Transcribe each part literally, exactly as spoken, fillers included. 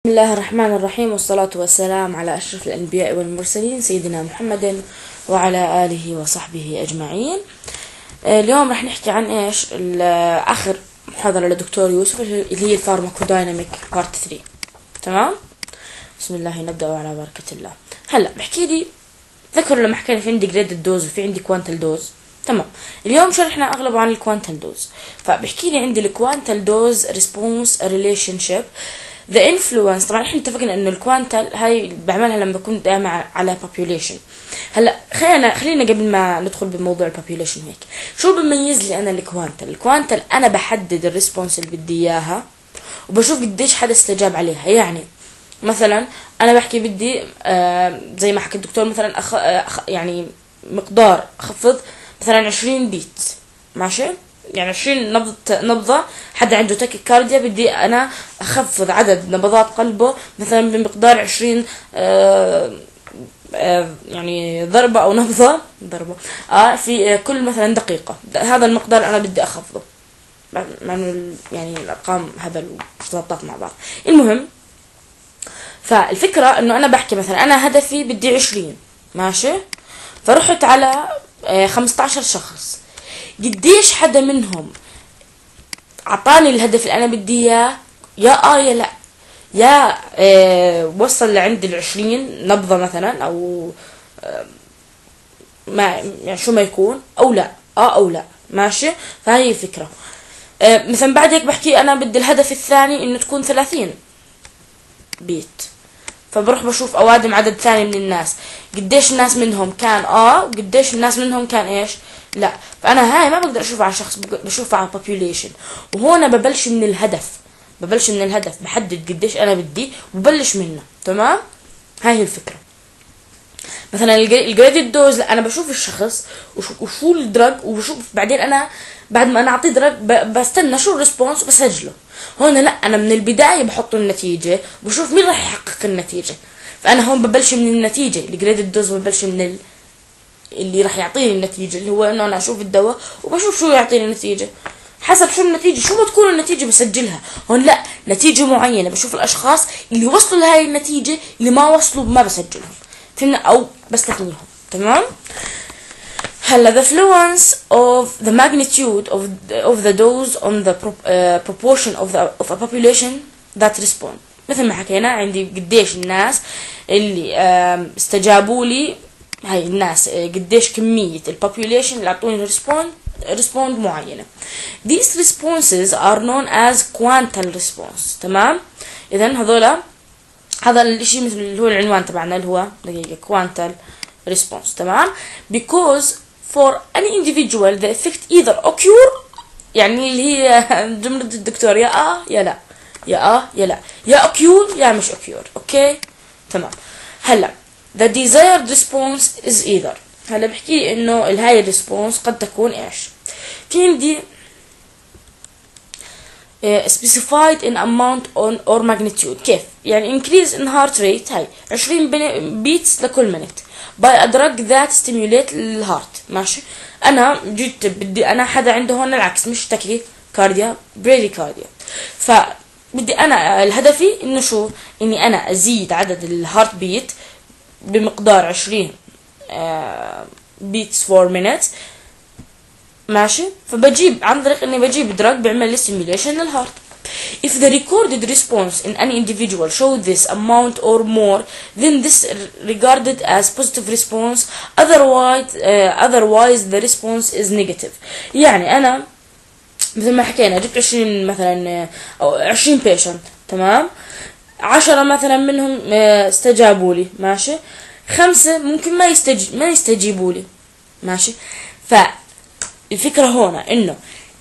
بسم الله الرحمن الرحيم، والصلاة والسلام على أشرف الأنبياء والمرسلين سيدنا محمد وعلى آله وصحبه أجمعين. اليوم رح نحكي عن إيش آخر محاضرة لدكتور يوسف اللي هي الفارماكودايناميك بارت ثلاثة. تمام، بسم الله نبدأ على بركة الله. هلا بحكي لي ذكروا لما حكينا في عندي جريدد دوز وفي عندي كوانتال دوز. تمام، اليوم شرحنا أغلبه عن الكوانتال دوز، فبحكي لي عندي الكوانتال دوز ريسبونس ريليشن شيب the influence. طبعا احنا اتفقنا انه الكوانتال هاي بعملها لما بكون دائما على population. هلا خلينا خلينا قبل ما ندخل بموضوع البوبيوليشن هيك، شو بميز لي انا الكوانتال؟ الكوانتال انا بحدد الريسبونس اللي بدي اياها وبشوف قديش حدا استجاب عليها. يعني مثلا انا بحكي بدي آه زي ما حكى الدكتور مثلا أخ أخ يعني مقدار اخفض مثلا عشرين بيت، ماشي، يعني عشرين نبضة نبضة حدا عنده تاكيكارديا، بدي أنا أخفض عدد نبضات قلبه مثلا بمقدار عشرين آه آه يعني ضربة أو نبضة ضربة آه في كل مثلا دقيقة. هذا المقدار أنا بدي أخفضه، يعني الأرقام هبل وارتباطات مع بعض. المهم، فالفكرة إنه أنا بحكي مثلا أنا هدفي بدي عشرين، ماشي، فرحت على آه خمسة عشر شخص، قديش حدا منهم عطاني الهدف اللي انا بدي اياه؟ يا اه يا لا، يا آه وصل لعند العشرين نبضة مثلا، او آه ما يعني شو ما يكون، او لا، اه او لا، ماشي. فهي الفكرة. آه مثلا بعد هيك بحكي انا بدي الهدف الثاني انه تكون ثلاثين بيت، فبروح بشوف اوادم عدد ثاني من الناس، قديش الناس منهم كان اه وقديش الناس منهم كان ايش لا. فانا هاي ما بقدر اشوفها على شخص، بشوفها على population. وهون ببلش من الهدف، ببلش من الهدف بحدد قديش انا بدي وببلش منه. تمام، هاي هي الفكرة. مثلا الجريدد دوز، لا انا بشوف الشخص وشو الدرج، وبشوف بعدين انا بعد ما انا اعطيه درج بستنى شو الريسبونس وبسجله. هون لا، انا من البداية بحط النتيجة وبشوف مين راح يحقق النتيجة. فانا هون ببلش من النتيجة، الجريدد دوز ببلش من ال... اللي راح يعطيني النتيجة، اللي هو انه انا اشوف الدواء وبشوف شو يعطيني النتيجة. حسب شو النتيجة، شو ما تكون النتيجة بسجلها. هون لا، نتيجة معينة بشوف الاشخاص اللي وصلوا لهاي النتيجة، اللي ما وصلوا ما بسجلهم، فهمنا، او بستثنيهم. تمام. هلا the fluence of the magnitude of the, of the dose on the pro, uh, proportion of the of a population that respond. مثل ما حكينا عندي قديش الناس اللي uh, استجابوا لي، هاي الناس قديش كمية البوبوليشن اللي اعطوني ريسبوند ريسبوند معينة. These responses are known as quantal response. تمام، اذا هذولا هذا الاشي مثل اللي هو العنوان تبعنا اللي هو دقيقة quantal response. تمام، because for any individual the effect either occur، يعني اللي هي جملة الدكتور يا اه يا لا، يا اه يا لا، يا occur يا مش occur. اوكي تمام. هلا the desired response is either، هلا بحكي انه الهاي الريسبونس قد تكون ايش؟ في عندي uh, specified in amount on or magnitude. كيف؟ يعني increase in heart rate، هاي عشرين beats لكل minute by a drug that stimulate الهارت. ماشي، انا جيت بدي انا حدا عنده هون العكس، مش تاكي كارديا، بريدي كارديا، فبدي انا الهدفي انه شو؟ اني انا ازيد عدد الهارت بيت بمقدار عشرين beats for minutes. ماشي، فبجيب عن طريق اني بجيب دراج بيعمل لي stimulation للهارت. If the recorded response in any individual show this amount or more, then this regarded as positive response. Otherwise, uh, otherwise the response is negative. يعني أنا مثل ما حكينا جبت عشرين مثلا أو عشرين patient، تمام، عشرة مثلا منهم استجابوا لي، ماشي، خمسة ممكن ما يستجيب ما يستجيبوا لي، ماشي. فالفكرة هنا إنه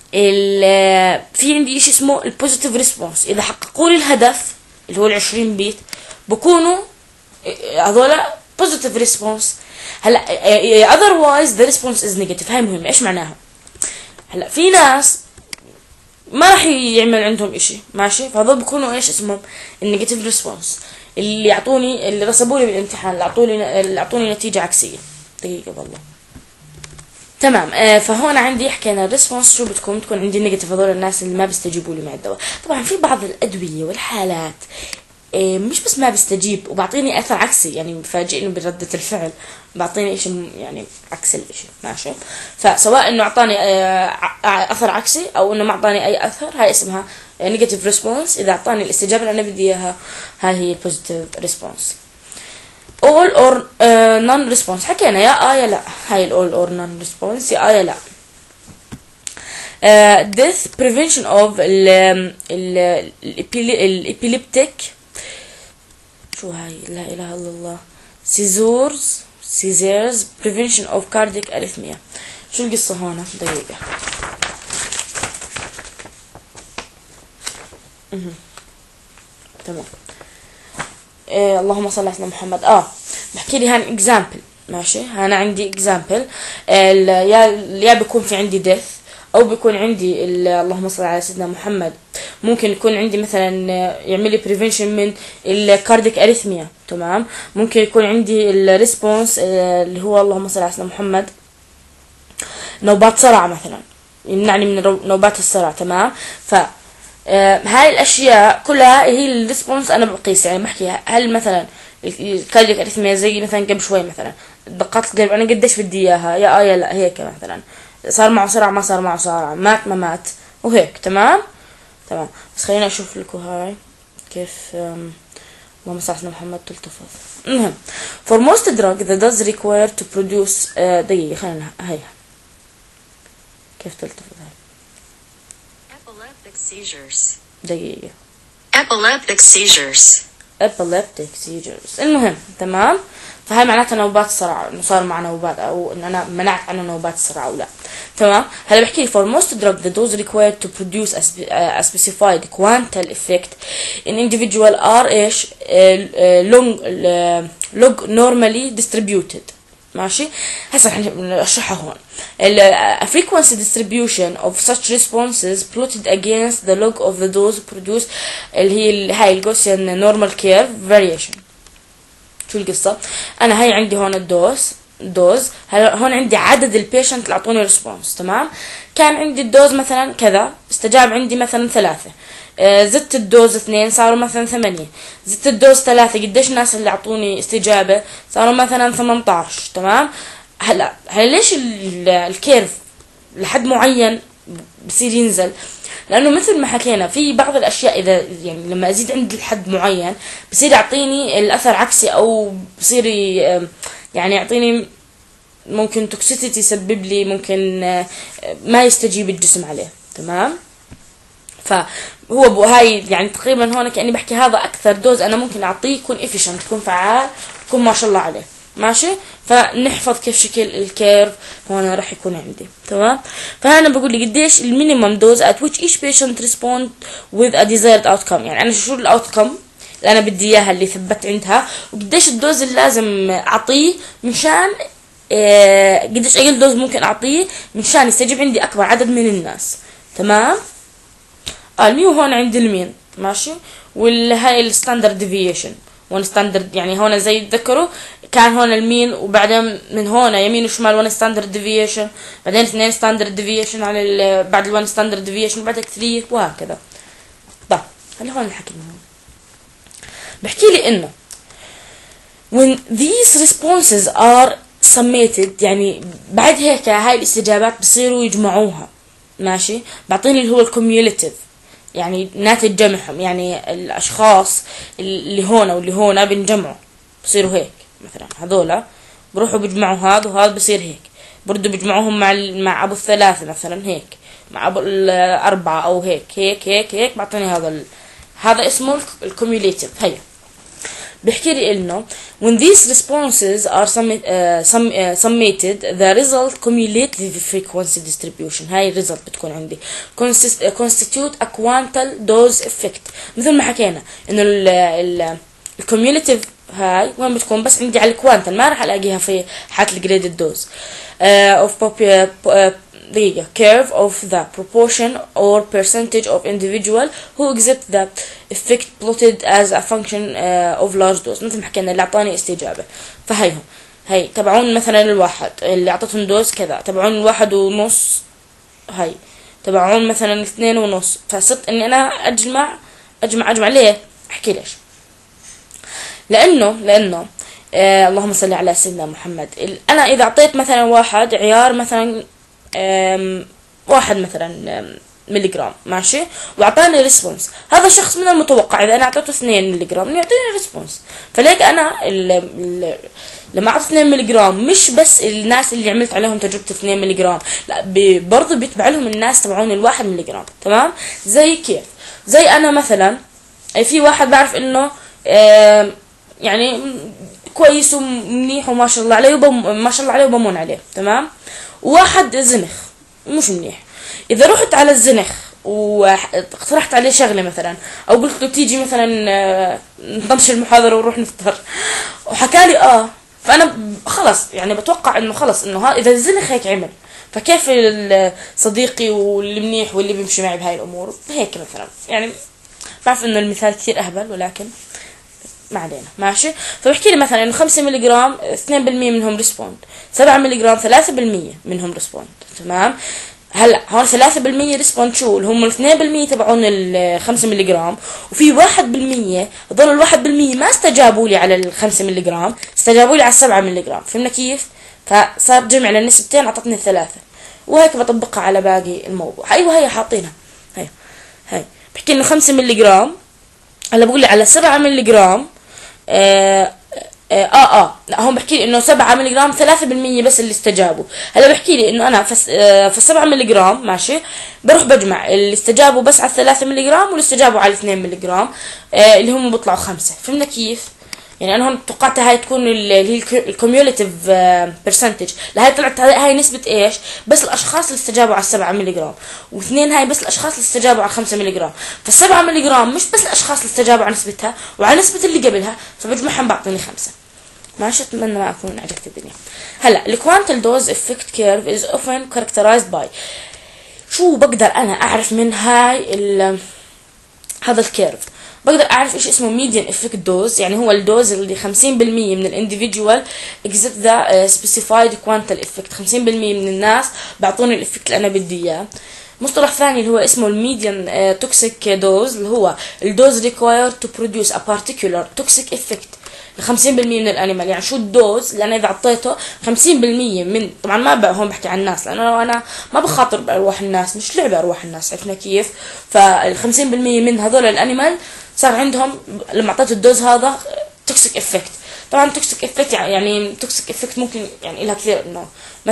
في عندي إشي اسمه البوزيتيف ريسبونس، إذا حققوا لي الهدف اللي هو العشرين بيت بكونوا هذولا بوزيتيف ريسبونس. هلا otherwise the response is negative. هاي مهمة، إيش معناها؟ هلا في ناس ما راح يعمل عندهم إشي، ماشي، فهذول بكونوا إيش اسمهم؟ النيجاتيف ريسبونس، اللي يعطوني اللي رسبوا لي بالامتحان، اللي اعطوني اللي اعطوني نتيجه عكسيه. دقيقه والله. تمام، آه فهون عندي حكينا الريسبونس شو بتكون بتكون عندي نيجاتيف، هذول الناس اللي ما بيستجيبوا لي مع الدواء. طبعا في بعض الادويه والحالات إيه مش بس ما بيستجيب وبعطيني اثر عكسي، يعني بفاجئني بردة الفعل، بعطيني اشي يعني عكس الاشي. ماشي، فسواء انه اعطاني اثر عكسي او انه ما اعطاني اي اثر، هاي اسمها نيجاتيف ريسبونس. اذا اعطاني الاستجابة اللي انا بدي اياها، هاي هي البوزيتيف ريسبونس. all or uh, non response حكينا يا اه يا لا، هاي ال all or non response يا اه يا لا. uh, death prevention of ال ال الابيليبتيك، شو هاي لا اله الا الله، seizures seizures prevention of cardiac arrhythmia. شو القصة هون؟ دقيقة. تمام. إيه اللهم صل على محمد. اه بحكي لي هان اكزامبل. ماشي، انا عندي اكزامبل، يا يا بيكون في عندي ديث، او بيكون عندي اللهم صل على سيدنا محمد، ممكن يكون عندي مثلا يعمل لي بريفنشن من الكارديك اريثميا. تمام، ممكن يكون عندي الريسبونس اللي هو اللهم صل على سيدنا محمد نوبات صرع مثلا، يمنعني من نوبات الصرع. تمام، ف آه هاي الاشياء كلها هي الريسبونس انا بقيس. يعني بحكي هل مثلا الكاردياك اريثميا زي مثلا قبل شوي مثلا دقات القلب انا قديش بدي اياها، يا اه يا لا، هيك مثلا صار معه صرع ما صار معه صرع، مات ما مات، وهيك. تمام تمام. بس خلينا اشوف لكم هاي كيف اللهم صل على محمد تلتفظ. المهم for most drug that does require to produce uh, دقيقة خلينا هاي كيف تلتفظ هاي epileptic seizures دقيقة epileptic seizures epileptic seizures. المهم تمام، فهاي معناتها نوبات صرع، انه صار مع نوبات او ان انا منعت عنه نوبات الصرع او لا. تمام، هلا بحكي for most drug the dose required to produce a, spe a specified quantal effect in individual are ايش long log normally distributed. ماشي، هسه رح نشرحها هون. ال frequency distribution of such responses plotted against the log of the dose produced اللي هي هاي الجوسيان normal curve variation. شو القصة؟ أنا هاي عندي هون الدوز دوز هلا هون عندي عدد البيشنت اللي أعطوني ريسبونس. تمام، كان عندي الدوز مثلا كذا، استجاب عندي مثلا ثلاثة، آه زدت الدوز اثنين صاروا مثلا ثمانية، زدت الدوز ثلاثة، قديش الناس اللي أعطوني استجابة؟ صاروا مثلا ثمانية عشر. تمام، هلا هلا ليش الكيرف لحد معين بصير ينزل؟ لانه مثل ما حكينا في بعض الاشياء اذا يعني لما ازيد عند الحد معين بصير يعطيني الاثر عكسي، او بصير يعني يعطيني ممكن توكسيتي يسبب لي، ممكن ما يستجيب الجسم عليه. تمام، فهو هاي يعني تقريبا هون كأني بحكي هذا اكثر دوز انا ممكن اعطيه يكون افيشنت، يكون فعال، يكون ما شاء الله عليه. ماشي، فنحفظ كيف شكل الكيرف هون راح يكون عندي. تمام، فهنا بقول لي قديش المينيمم دوز at which each patient respond with a desired outcome، يعني انا شو الاوتكم اللي انا بدي اياها اللي ثبت عندها، وقديش الدوز اللي لازم اعطيه مشان إيه قديش اقل دوز ممكن اعطيه مشان يستجيب عندي اكبر عدد من الناس. تمام، اه الميو هون عندي المين. ماشي، والهاي الستاندرد ديفيشن وان ستاندرد، يعني هون زي تذكروا كان هون المين، وبعدين من هون يمين وشمال وان ستاندرد ديفيشن، بعدين اثنين ستاندرد ديفيشن على بعد الوان ستاندرد ديفيشن، بعدك ثلاثة، وهكذا. طيب هلا هون الحكي هون بحكي لي انه when these responses are summated، يعني بعد هيك هاي الاستجابات بصيروا يجمعوها. ماشي، بعطيني اللي هو الكوميوليتيف، يعني ناتج جمعهم، يعني الاشخاص اللي هون واللي هون بنجمعوا بصيروا هيك. مثلا هذولا بروحوا بيجمعوا هذا وهذا بصير هيك، برضو بيجمعوهم مع مع ابو الثلاثة مثلا هيك، مع ابو الاربعة او هيك هيك هيك هيك، بعطيني هذا ال... هذا اسمه الكوميوليتيف. هيا بحكي لي انه when these responses are summit, uh, sum, uh, summated the result cumulative frequency distribution. هاي الريزلت بتكون عندي consist, uh, constitute a quantal dose effect. مثل ما حكينا انه ال ال الكوميوليتيف هاي وين بتكون؟ بس عندي على الكوانتال، ما راح الاقيها في حالة الجريدد دوز uh, of uh, دقيقة curve of the proportion or percentage of individual who exhibit the effect plotted as a function uh, of large dose. مثل ما حكينا اللي اعطاني استجابة، فهيهم هي تبعون مثلا الواحد اللي اعطتهم دوز كذا، تبعون الواحد ونص، هاي تبعون مثلا اثنين ونص، فصرت اني انا اجمع اجمع اجمع ليه؟ احكي ليش. لانه لانه آه اللهم صل على سيدنا محمد. انا اذا اعطيت مثلا واحد عيار مثلا آم واحد مثلا آم ملي جرام ماشي، واعطاني ريسبونس، هذا الشخص من المتوقع اذا انا اعطيته اثنين ملي جرام انه يعطيني ريسبونس. فليك انا ال ال لما اعطيت اثنين ملي جرام مش بس الناس اللي عملت عليهم تجربه اثنين ملي جرام، لا برضه بيتبع لهم الناس تبعون الواحد ملي جرام. تمام؟ زي كيف؟ زي انا مثلا في واحد بعرف انه يعني كويس ومنيح وما شاء الله عليه وبم ما شاء الله عليه وبمون عليه. تمام؟ وواحد زنخ مش منيح. اذا رحت على الزنخ واقترحت عليه شغله مثلا، او قلت له تيجي مثلا نطنش المحاضره ونروح نفطر، وحكالي اه، فانا خلص يعني بتوقع انه خلص انه اذا الزنخ هيك عمل، فكيف صديقي واللي منيح واللي بيمشي معي بهاي الامور هيك مثلا. يعني بعرف انه المثال كثير اهبل ولكن ما علينا ماشي. فبحكي لي مثلا انه خمسة ملي جرام اثنين بالمية منهم ريسبوند، سبعة ملي جرام ثلاثة بالمية منهم ريسبوند. تمام؟ هلا هون ثلاثة بالمية ريسبوند شو اللي هم الاثنين بالمية تبعون الخمسة ملي جرام، وفي واحد بالمية هذول الواحد بالمية ما استجابوا لي على الخمسة ملي جرام، استجابوا لي على السبعة ملي جرام. فهمنا كيف؟ فصار جمع للنسبتين اعطتني الثلاثة، وهيك بطبقها على باقي الموضوع. ايوه هي حاطينها هي هي بحكي انه خمسة ملي جرام، هلا بقول لي على سبعة ملي جرام آه اه اه لا هون بحكي لي انه سبعة ملي جرام ثلاثة بالمية بس اللي استجابوا. هلا بحكي لي انه انا في آه في سبعة ملي جرام ماشي، بروح بجمع اللي استجابوا بس على ثلاثة ملي جرام واللي استجابوا على اثنين ملي جرام آه اللي هم بيطلعوا خمسة. فهمنا كيف؟ يعني انا هون توقعتها هاي تكون اللي هي الكوميوليتيف برسنتج، لهي طلعت هاي نسبة ايش؟ بس الاشخاص اللي استجابوا على السبعة ملي جرام، واثنين هاي بس الاشخاص اللي استجابوا على خمسة ملي جرام. فالسبعة ملي جرام مش بس الاشخاص اللي استجابوا على نسبتها وعلى نسبة اللي قبلها، فبجمعهم بعطيني خمسة. ماشي؟ اتمنى ما اكون عجبت الدنيا. هلا الكوانتل دوز افكت كيرف از اوفن كاركترايزد باي، شو بقدر انا اعرف من هاي ال هذا الكيرف؟ بقدر اعرف ايش اسمه ميديان افكت دوز، يعني هو الدوز اللي خمسين بالمية من الانديفيدوال اكزيت ذا سبيسيفايد كوانتل افكت، خمسين بالمية من الناس بعطوني الافكت اللي انا بدي اياه. مصطلح ثاني اللي هو اسمه الميديان توكسيك دوز، اللي هو الدوز ريكوايرد تو بروديوس ا بارتيكولار توكسيك افكت خمسين بالمية من الانيمال. يعني شو الدوز اللي انا اذا اعطيته خمسين بالمية من، طبعا ما بقى هون بحكي عن الناس لانه انا ما بخاطر بارواح الناس، مش لعبه ارواح الناس، عرفنا كيف؟ فال خمسين بالمية من هذول الانيمال صار عندهم لما اعطيته الدوز هذا توكسيك افكت. طبعا توكسيك افكت يعني توكسيك افكت ممكن يعني لها كثير، انه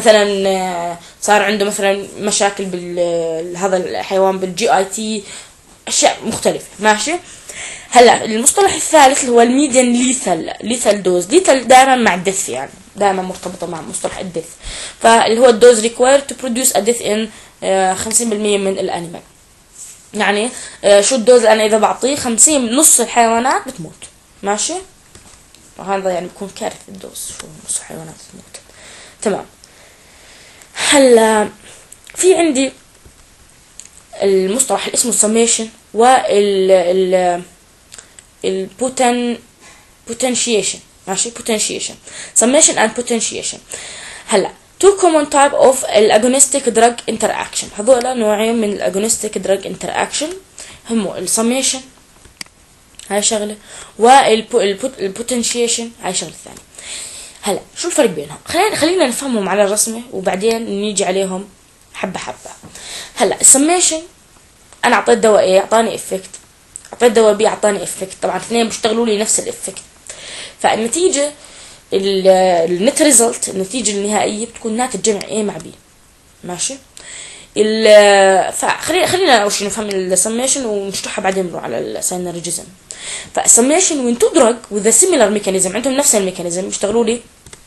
مثلا صار عنده مثلا مشاكل بال هذا الحيوان بالجي اي تي، اشياء مختلفه. ماشي؟ هلا المصطلح الثالث اللي هو الميديان ليثال ليثال دوز. ليثال دائما مع الدث، يعني دائما مرتبطه مع مصطلح الدث. فاللي هو الدوز ريكوايرد تو بروديوس ا ديث ان خمسين بالمية من الانيمال. يعني آه شو الدوز اللي انا اذا بعطيه خمسين نص الحيوانات بتموت. ماشي؟ وهذا يعني بكون كارثه الدوز، شو نص الحيوانات بتموت. تمام. هلا في عندي المصطلح اللي اسمه summation وال ال البوتن potentiation. ماشي؟ potentiation summation and potentiation. هلا two common type of الاجونستيك دراج interaction، هذول نوعين من الاجونستيك دراج interaction، هم السميشن هاي شغله والبوتنشيشن هاي شغله ثانيه. هلا شو الفرق بينهم؟ خلينا خلينا نفهمهم على الرسمه وبعدين نيجي عليهم حبه حبه. هلا السميشن انا اعطيت دواء ايه اعطاني افكت، اعطيت دواء بي اعطاني افكت، طبعا اثنين بيشتغلوا لي نفس الافكت، فالنتيجه النت ريزلت النتيجه النهائيه بتكون ناتج جمع A مع B. ماشي؟ ال فخلينا خلينا اول شيء نفهم السميشن ونشرحها بعدين نروح على السينرجيزم. فالسميشن وين تدرج with a similar mechanism، عندهم نفس الميكانيزم يشتغلوا لي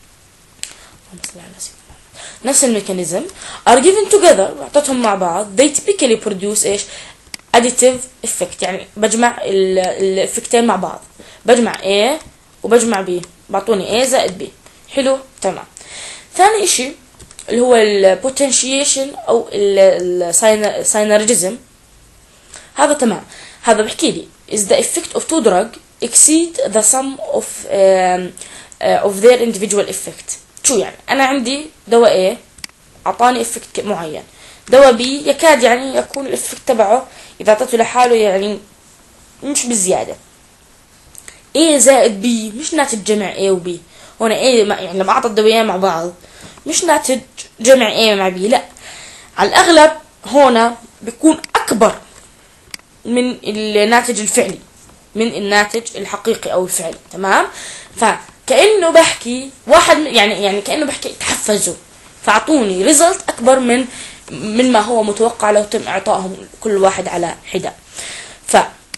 نفس الميكانيزم are given together، اعطيتهم مع بعض they typically produce ايش؟ additive effect، يعني بجمع الافكتين مع بعض، بجمع A وبجمع B بعطوني A زائد B. حلو؟ تمام. ثاني اشي اللي هو البوتنشيشن او الساينرجيزم، هذا تمام. هذا بحكي لي is the effect of two drug exceed the sum of um, uh, of their individual effect. شو يعني؟ انا عندي دواء A اعطاني افكت معين، دواء B يكاد يعني يكون الافكت تبعه اذا اعطيته لحاله يعني مش بزياده، A زائد B مش ناتج جمع A و B. هون A يعني لما أعطى الدويين مع بعض مش ناتج جمع A مع B، لا، على الأغلب هون بيكون أكبر من الناتج الفعلي، من الناتج الحقيقي أو الفعلي. تمام؟ فكأنه بحكي واحد يعني يعني كأنه بحكي تحفزوا، فأعطوني ريزلت أكبر من من ما هو متوقع لو تم إعطائهم كل واحد على حدة. ف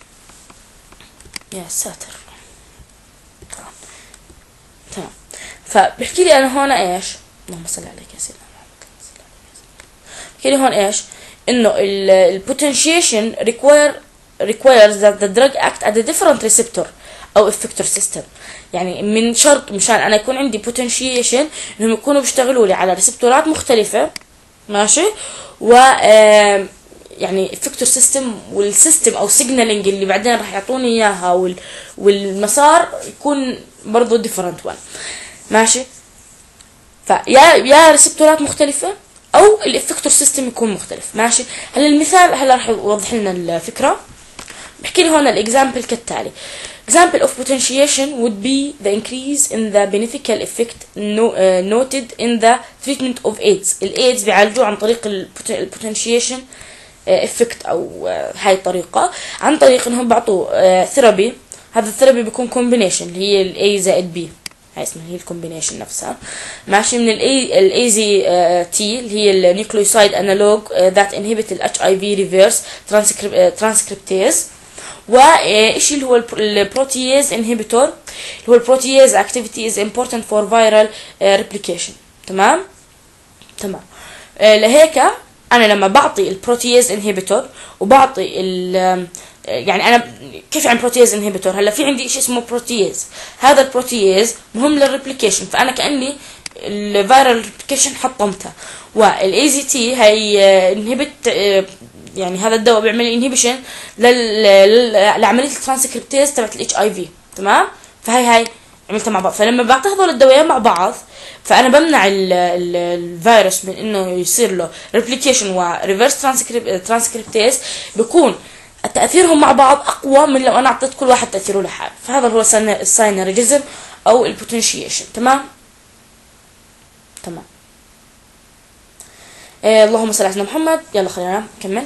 يا ساتر. تمام تمام. فبحكي لي أنا هون إيش؟ اللهم صل عليك يا سيدنا محمد. بحكي لي هون إيش؟ إنه ال potentiation require requires that the drug act at a different receptor أو effector system. يعني من شرط مشان أنا يكون عندي potentiation إنهم يكونوا بيشتغلوا لي على ريسبتورات مختلفة، ماشي، و يعني effector system والسيستم أو signaling اللي بعدين راح يعطوني إياها وال والمسار يكون برضو different one، ماشي. فيا يا ريسبتورات مختلفة أو الإفكتور سيستم يكون مختلف، ماشي. هلا المثال هلا راح يوضح لنا الفكرة. بحكي لي هون الإكزامبل كالتالي: example of potentiation would be the increase in the beneficial effect no, uh, noted in the treatment of AIDS. الإيدز بيعالجوه عن طريق البوتنشيشن effect أو uh, هاي الطريقة، عن طريق إنهم بعطوا ثيرابي. uh, هذا الثيرابي بيكون combination اللي هي ال A زائد B، هاي اسمها هي الكومبينيشن نفسها، ماشي، من الاي الاي زي تي اللي هي النيوكليوسايد انالوج ذات انهبت الاتش اي في ريفيرس ترانسكريبتيز، وايش اللي هو البروتياز انهبيتور اللي هو البروتياز اكتيفيتي از امبورتنت فور فيرال ريبليكيشن. تمام تمام. آه لهيك انا لما بعطي البروتياز انهبيتور وبعطي ال يعني انا كيف عن بروتياز انهبيتور، هلا في عندي شيء اسمه بروتياز، هذا البروتياز مهم للريبليكيشن، فانا كاني الفيرال ريبليكيشن حطمتها، والاي زي تي هي انهبت، يعني هذا الدواء بيعمل انهبيشن لعمليه الترانسكريبتيز تبعت الاتش اي في. تمام؟ فهي هاي عملتها مع بعض. فلما بعطي هذول الدوايين مع بعض فانا بمنع الفيروس من انه يصير له ريبليكيشن وريفرس ترانسكريبتيز، بيكون تأثيرهم مع بعض أقوى من لو أنا أعطيت كل واحد تأثيره لحاله. فهذا هو الساينرجيزم أو البوتنشيشن. تمام تمام. إيه اللهم صل على سيدنا محمد. يلا خلينا نكمل.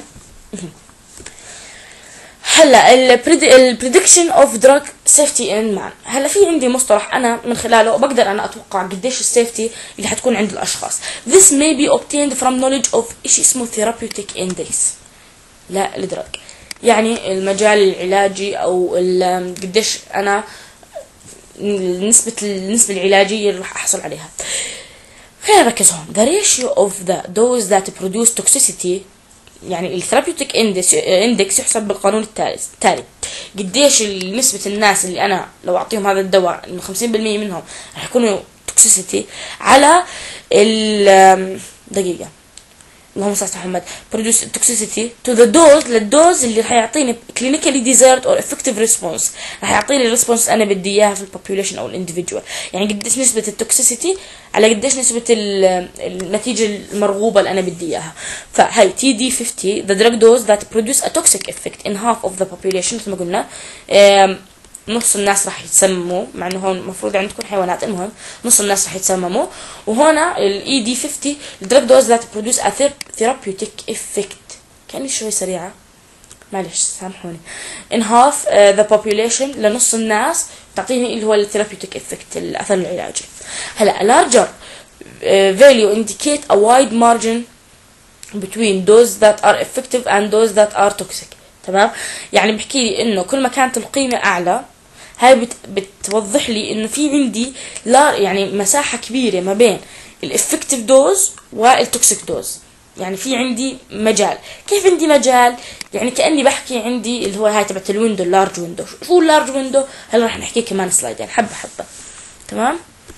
هلا البريدكشن اوف دراج سيفتي ان مان. هلا في عندي مصطلح انا من خلاله بقدر انا اتوقع قديش السيفتي اللي حتكون عند الاشخاص. This may be obtained from knowledge of شيء اسمه therapeutic index لا الدراج، يعني المجال العلاجي او قديش انا نسبة النسبة العلاجية اللي راح احصل عليها. خلينا نركز هون. The ratio of the dose that produce toxicity، يعني الثيرابيوتيك اندكس يحسب بالقانون التالي: قديش نسبة الناس اللي انا لو اعطيهم هذا الدواء انه خمسين بالمية منهم راح يكونوا توكسيسيتي على ال دقيقة اللهم صل على محمد produce toxicity to the dose للدوز اللي راح يعطيني clinically desired or effective response، راح يعطيني الريسبونس انا بدي اياها في البوبوليشن او الانديفيدوال. يعني قديش نسبة التوكسيسيتي على قديش نسبة النتيجة المرغوبة اللي انا بدي اياها. فهي تي دي خمسين the drug dose that produce a toxic effect in half of the population مثل ما قلنا. نص الناس راح يتسمموا، مع انه هون المفروض عندكم حيوانات، المهم نص الناس راح يتسمموا. وهنا الاي دي خمسين الدراج دوز ذات برودوس ا ثيرابيوتيك افكت. كاني شوي سريعه معلش سامحوني. ان هاف ذا population لنص الناس تعطيني اللي هو الثيرابيوتيك افكت الاثر العلاجي. هلا larger uh, value indicate a wide margin between those that are effective and those that are toxic. تمام؟ يعني بحكي لي انه كل ما كانت القيمه اعلى هاي بت بتوضح لي انه في عندي لا يعني مساحه كبيره ما بين الافكتيف دوز والتوكسيك دوز، يعني في عندي مجال. كيف عندي مجال؟ يعني كاني بحكي عندي اللي هو هاي تبعت الويندو، اللارج ويندو. شو اللارج ويندو؟ هلا رح نحكي كمان سلايد يعني حبه حبه. تمام؟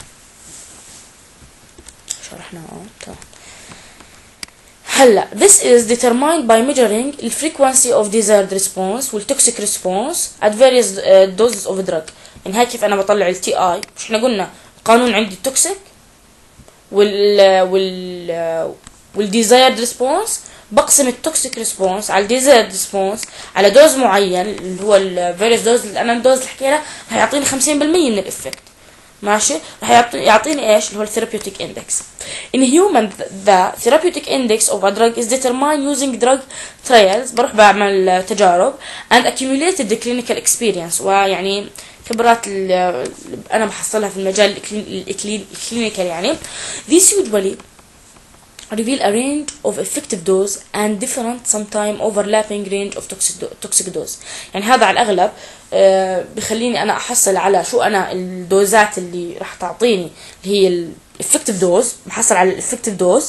شرحنا اه تمام. هلا this is determined by measuring the frequency of desired response والtoxic response at various uh, doses of drug. يعني هاي كيف انا بطلع ال تي اي. مش احنا قلنا القانون عندي التوكسيك وال وال والديزايرد ريسبونس بقسم التوكسيك ريسبونس على الديزايرد ريسبونس على دوز معين اللي هو الفيروس دوز، اللي انا الدوز اللي حكينا راح يعطيني خمسين بالمية من الافكت. ماشي، راح يعطيني يعطيني ايش اللي هو الثيرابيوتيك اندكس. In human the therapeutic index of a drug is determined using drug trials. بروح بعمل تجارب and accumulated the clinical experience، ويعني خبرات اللي انا بحصلها في المجال الكلينيكال. يعني these usually reveal a range of effective dose and different sometime overlapping range of toxic toxic dose. يعني هذا على الأغلب آه بخليني أنا أحصل على شو أنا الدوزات اللي راح تعطيني اللي هي ال effective dose، بحصل على ال effective dose.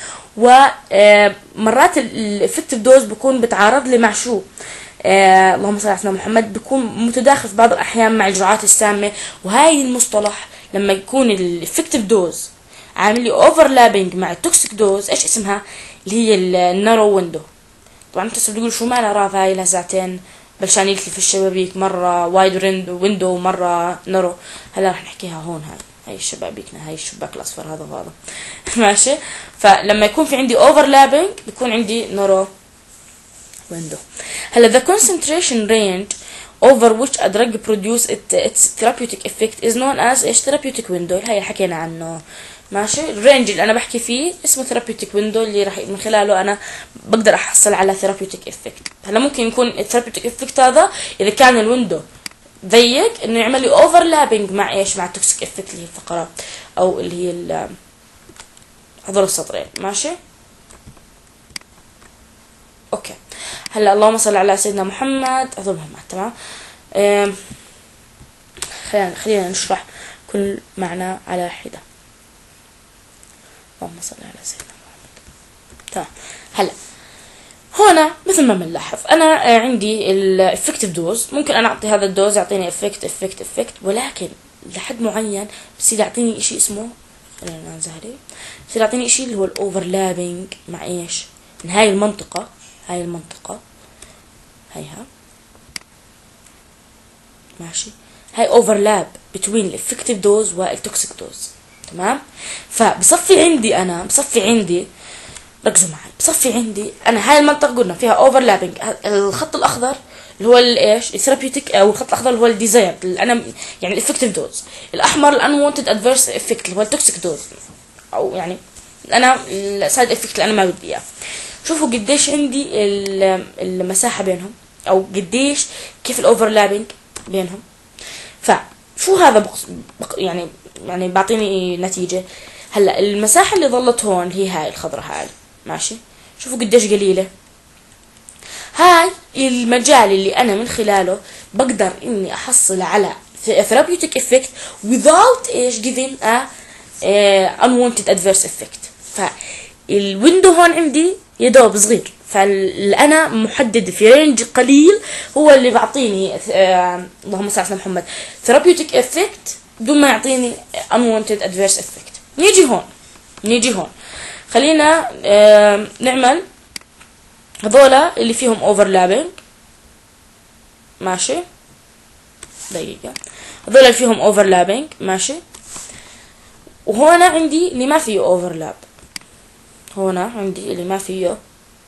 ومرات ال effective dose بكون بتعارض لي مع شو آه اللهم صل على سيدنا محمد، بيكون متداخل في بعض الأحيان مع الجرعات السامة. وهاي المصطلح لما يكون ال effective dose عامل لي اوفرلابنج مع التوكسيك دوز، ايش اسمها؟ اللي هي النارو ويندو. طبعا انتوا بتقولوا شو مالها راف، هاي لها ساعتين بلشان يلتف في الشبابيك، مره وايد ويندو ومره نارو. هلا رح نحكيها هون. هاي هاي الشبابيكنا، هاي الشباك الاصفر هذا وهذا ماشي. فلما يكون في عندي اوفرلابنج بيكون عندي نارو ويندو. هلا the concentration range over which a drug produce its therapeutic effect is known as ايش؟ therapeutic window. هاي حكينا عنه. ماشي، الرينج اللي انا بحكي فيه اسمه ثيرابيوتيك ويندو، اللي راح من خلاله انا بقدر احصل على ثيرابيوتيك افكت. هلا ممكن يكون الثيرابيوتيك افكت هذا اذا كان الويندو ضيق انه يعمل لي اوفرلابنج مع ايش؟ مع التوكسيك افكت اللي هي الفقرات او اللي هي هذول السطرين. ماشي اوكي. هلا اللهم صل على سيدنا محمد. هذول مهمات. تمام. خلينا خلينا نشرح كل معنى على حده. اللهم صل على سيدنا محمد. تمام. هلا هنا مثل ما بنلاحظ انا عندي الافكتيف دوز، ممكن انا اعطي هذا الدوز يعطيني افكت افكت افكت، ولكن لحد معين بصير يعطيني شيء اسمه، خلينا نزهري، بصير يعطيني شيء اللي هو الاوفرلابنج مع ايش؟ من هاي المنطقة، هاي المنطقة هيها ماشي، هاي اوفرلاب بتوين الافكتيف دوز والتوكسيك دوز. تمام. فبصفي عندي انا بصفي عندي ركزوا معي، بصفي عندي انا هاي المنطقه قلنا فيها اوفرلابنج. الخط الاخضر اللي هو الايش؟ الثيرابيوتيك، او الخط الاخضر اللي هو الديزاير اللي انا يعني الافكتيف دوز. الاحمر الانوانتد ادفيرس افكت اللي هو التوكسيك دوز، او يعني انا السايد افكت اللي انا ما بدي اياه. شوفوا قديش عندي المساحه بينهم، او قديش كيف الاوفرلابنج بينهم. فشو هذا بق... بق... يعني يعني بعطيني نتيجة. هلا المساحة اللي ظلت هون هي هاي الخضرة هاي. ماشي، شوفوا قديش قليلة. هاي المجال اللي انا من خلاله بقدر اني احصل على therapeutic effect without ايش giving a uh, unwanted adverse effect. فالويندو هون عندي يدوب صغير، فاللي انا محدد في رينج قليل هو اللي بعطيني آه اللهم صل على محمد therapeutic effect بدون ما يعطيني unwanted adverse effect. نيجي هون نيجي هون خلينا آه نعمل هذولا اللي فيهم overlapping. ماشي دقيقة، هذولا اللي فيهم overlapping. ماشي، وهنا عندي اللي ما فيه overlap. هنا عندي اللي ما فيه،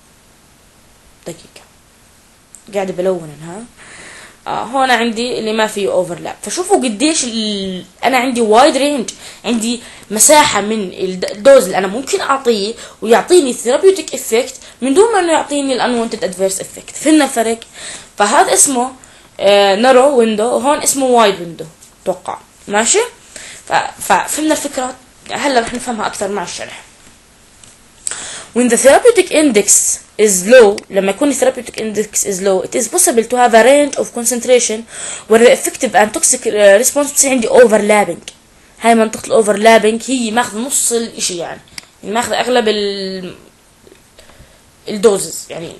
دقيقة قاعدة بلون ها. آه هون عندي اللي ما فيه اوفرلاب. فشوفوا قديش انا عندي وايد رينج، عندي مساحة من الدوز اللي انا ممكن اعطيه ويعطيني ثيرابيوتيك افكت من دون ما انه يعطيني الانوانتد ادفيرس افكت. فهمنا الفرق؟ فهذا اسمه آه نارو ويندو، وهون اسمه وايد ويندو اتوقع. ماشي، ففهمنا الفكرة. هلا رح نفهمها اكثر مع الشرح. When the therapeutic index is low، لما يكون therapeutic index is low it is possible to have a range of concentration where the effective and toxic response بتصير عندي overlapping. هاي منطقة الاوفرلابنج هي ماخذ نص الاشي، يعني ماخذ اغلب ال الدوزز، يعني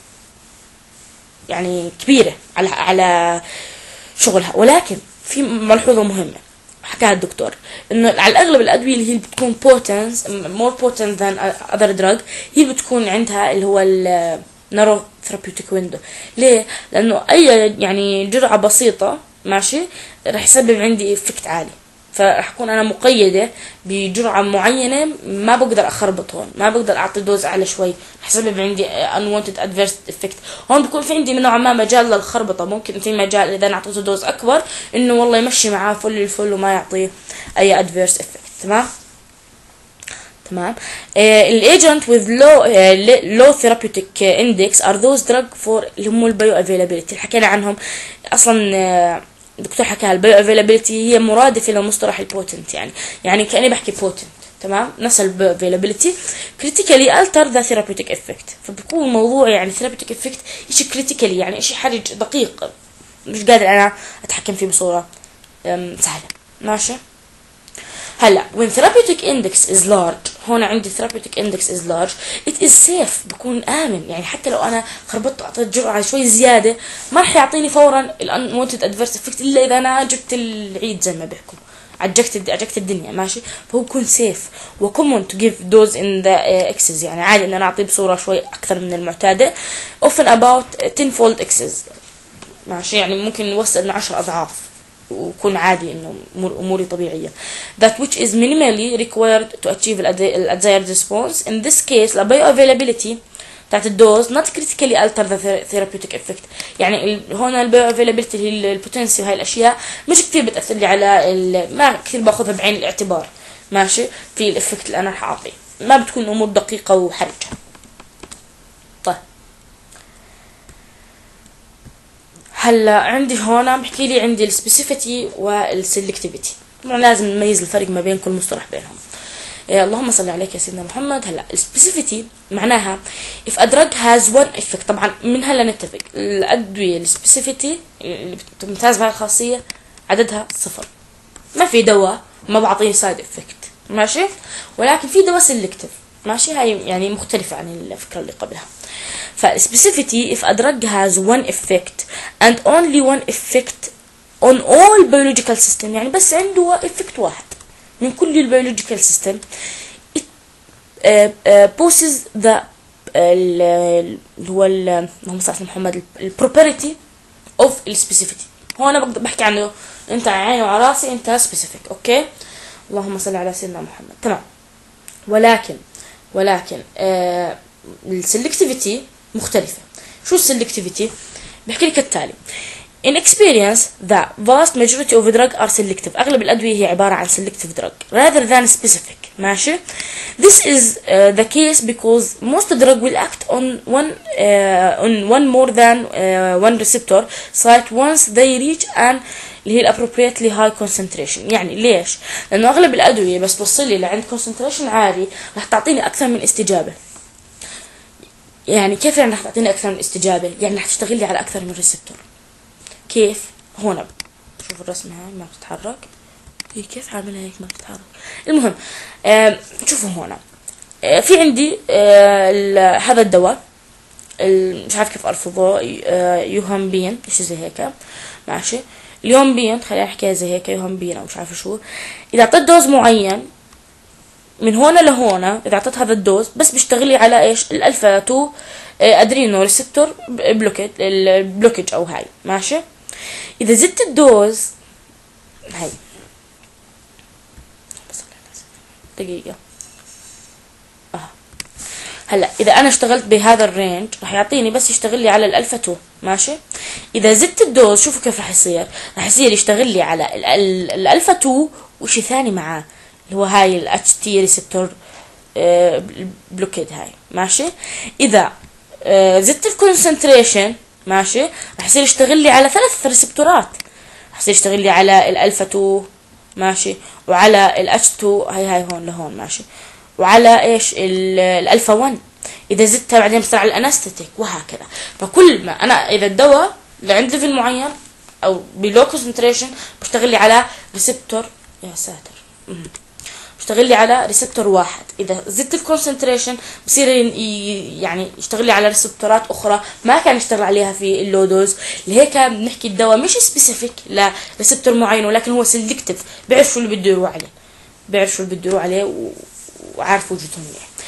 يعني كبيرة على على شغلها. ولكن في ملحوظة مهمة حكاها الدكتور، انه على الاغلب الادويه اللي هي بتكون potent more potent than other drug هي بتكون عندها اللي هو النارو ثيرابيوتيك ويندو. ليه؟ لانه اي يعني جرعه بسيطه ماشي راح يسبب عندي افكت عالي. فراح اكون انا مقيده بجرعه معينه، ما بقدر اخربط هون، ما بقدر اعطي دوز اعلى شوي حسبب عندي unwanted adverse effect. هون بكون في عندي نوعا ما مجال للخربطه، ممكن في مجال اذا انا اعطيته دوز اكبر انه والله يمشي معاه فل الفل وما يعطيه اي adverse effect. تمام تمام. الايجنت with low uh, low therapeutic index are those drug for اللي هم البايو افيلابيلتي اللي حكينا عنهم اصلا. الدكتور حكاها البايو افيلابيلتي هي مرادفه لمصطلح البوتنت، يعني يعني كاني بحكي بوتنت. تمام، نفس البايو افيلابيلتي critically alter the therapeutic effect. فبكون الموضوع يعني therapeutic effect شيء critically، يعني شيء حرج دقيق مش قادر انا اتحكم فيه بصوره سهله. ماشي. هلا when therapeutic index is large، هون عندي therapeutic index is large it is safe، بكون آمن. يعني حتى لو أنا خربطت أعطيت جرعة شوي زيادة ما راح يعطيني فورا ال unwanted adverse effect إلا إذا أنا جبت العيد زي ما بيحكوا، عجقت عجقت الدنيا. ماشي. فهو بكون safe و common to give dose in the uh, excess، يعني عادي إن أنا أعطيه بصورة شوي أكثر من المعتادة often about tenfold excess. ماشي، يعني ممكن يوصل من عشر أضعاف ويكون عادي انه اموري طبيعيه. that which is minimally required to achieve the desired response. in this case the bioavailability بتاعت الدوز not critically alter the therapeutic effect. يعني هون البioavailability اللي هي البوتنسي وهي الاشياء مش كثير بتاثر لي على ما كثير باخذها بعين الاعتبار. ماشي، في الافكت اللي انا رح اعطيه ما بتكون امور دقيقه وحرجه. طيب هلا عندي هون بحكي لي عندي السبيسيفيتي والسلكتيفيتي، طبعا لازم نميز الفرق ما بين كل مصطلح بينهم. إيه اللهم صل عليك يا سيدنا محمد. هلا السبيسيفيتي معناها if a drug has one effect، طبعا من هلا نتفق الادويه السبيسيفيتي اللي بتمتاز بهاي الخاصيه عددها صفر، ما في دواء ما بعطيه سايد افكت. ماشي، ولكن في دواء سلكتيف. ماشي، هاي يعني مختلفه عن الفكره اللي قبلها. فالسبيسيفيتي if a drug has one effect and only one effect on all biological system، يعني بس عنده effect واحد من كل البيولوجيكال سيستم it uh, uh, poses the اللي هو اللهم صل على محمد البروبرتي of السبيسيفيتي. هون بقدر بحكي عنه انت عيني وعلى راسي انت سبيسيفيك. اوكي، اللهم صل على سيدنا محمد. تمام. ولكن ولكن آه السلكتيفيتي مختلفة. شو السلكتيفيتي؟ بحكي لك التالي in experience the vast majority of drug are selective. أغلب الأدوية هي عبارة عن selective drug rather than specific. ماشي. This is uh, the case because most drug will act on one uh, on one more than uh, one receptor site once they reach an اللي هي appropriately high concentration. يعني ليش؟ لأنه أغلب الأدوية بس توصلي لعند concentration عالي راح تعطيني أكثر من استجابة. يعني كيف يعني راح تعطيني أكثر من استجابة؟ يعني راح تشتغل لي على أكثر من ريسبتور. كيف؟ هون شوفوا الرسمة هاي ما بتتحرك. هي كيف عاملها هيك ما بتتحرك؟ المهم آه شوفوا هون آه في عندي آه هذا الدواء مش عارف كيف ألفظه آه يوهامبين إيش زي هيك. ماشي، اليومبين خلينا نحكيها زي هيك يوهامبين أو مش عارفة شو. إذا أعطيت دوز معين من هون لهون، اذا اعطيت هذا الدوز بس بيشتغل لي على ايش؟ الالفا تو ادرينو ريسبتور بلوكيت البلوكيج او هاي. ماشي، اذا زدت الدوز هاي دقيقه اه هلا اذا انا اشتغلت بهذا الرينج راح يعطيني بس يشتغل لي على الالفا تو. ماشي، اذا زدت الدوز شوفوا كيف راح يصير. راح يصير يشتغل لي على الالفا تو وشي ثاني معاه اللي هو هاي ال اتش تي ريسبتور بلوكيد هاي. ماشي، اذا آه زدت الكونسنتريشن ماشي راح يصير يشتغل لي على ثلاث ريسبتورات. راح يصير يشتغل لي على الالفا تو ماشي، وعلى ال اتش تو هاي هاي هون لهون. ماشي، وعلى ايش الالفا واحد. اذا زدتها بعدين بصير على الانستيك وهكذا. فكل ما انا اذا الدواء لعند ليفل معين او بلو كونسنتريشن بيشتغل لي على ريسبتور. يا ساتر، بيشتغل لي على ريسبتور واحد. اذا زدت الكونسنتريشن بصير يعني يشتغل لي على ريسبتورات اخرى ما كان يشتغل عليها في اللودوز. لهيك بنحكي الدواء مش سبيسيفيك لريسبتور معين ولكن هو سيلكتيف، بيعرف شو اللي بده يروح عليه، بيعرف شو اللي بده يروح عليه وعارف وجودهم منيح.